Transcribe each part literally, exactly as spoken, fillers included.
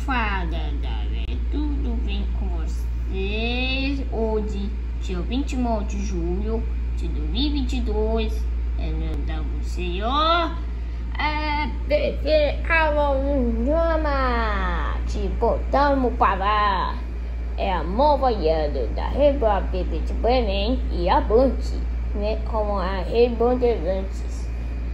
Fala galera, tudo bem com vocês? Hoje, dia vinte e nove de julho de dois mil e vinte e dois, é mandar você, ó, é P V Avanhama, te botamos para é a nova iana da Reba P V de Bremen e Avante, né, como a Rebandeirantes,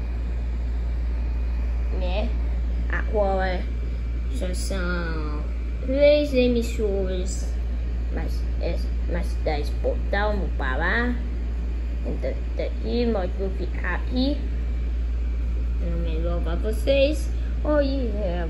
né, agora já são três emissoras, mas, é, mas da exportar no Pará. Então, daqui nós vamos ficar aqui. É melhor para vocês. Hoje é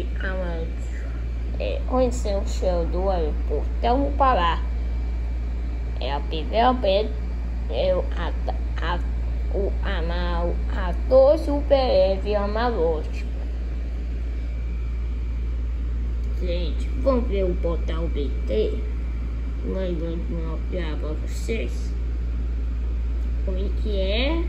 é, conhecer o show do aeroporto no Pará. É a primeira vez é o o ator super amalógico. Gente, vamos ver o portal B T. Nós vamos mostrar para vocês como é que é.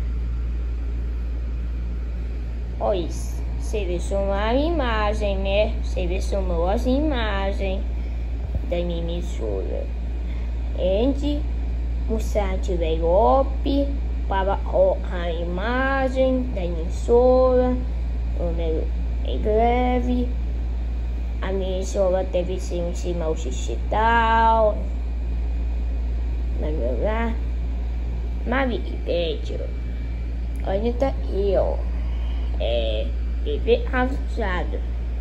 Olha isso. Selecionar a imagem, né? Selecionou as imagens da minha emissora. Entre o site da Europe para a imagem da emissora. Em breve. A minha emissora deve ser em cima digital. Vamos lá. Wikipedia. Olha, tá aí, ó. É P V avançado.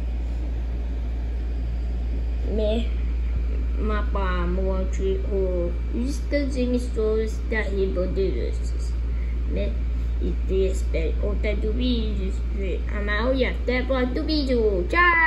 Me mapa monte o lista de emissoras da Rebandeirantes, né? E te espero conta do vídeo. A maioria até a próxima do vídeo. Tchau!